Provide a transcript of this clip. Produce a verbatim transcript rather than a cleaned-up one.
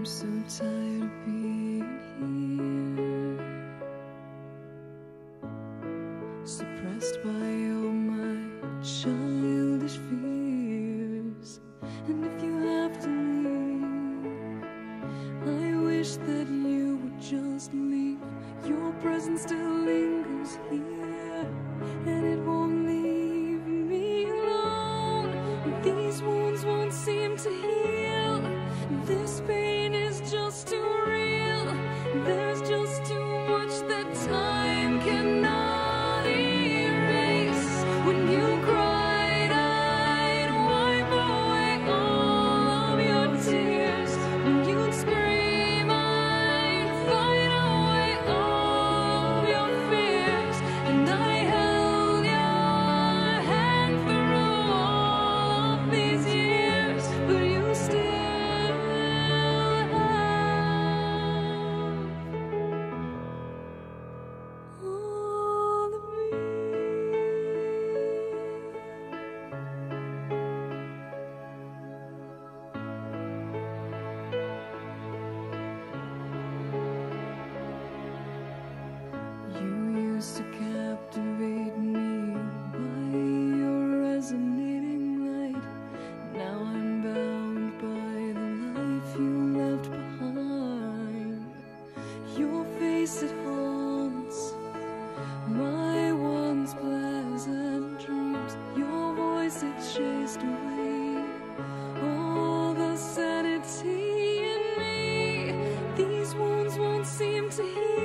I'm so tired of being here, suppressed by all my childish fears. And if you have to leave, I wish that you would just leave. Your presence still lingers here, and it won't leave me alone. These wounds won't seem to heal. This pain is just too real. There's just too much that time cannot erase. When you cried, I'd wipe away all of your tears. When you'd scream, I'd fight away all of your fears. And I held your hand through all of these years, but you still have all of me. You used to captivate me by your resonating light. Now I'm bound by the life you left behind. Your face, it haunts my once pleasant dreams. Your voice, it chased away all the sanity in me. These wounds won't seem to heal.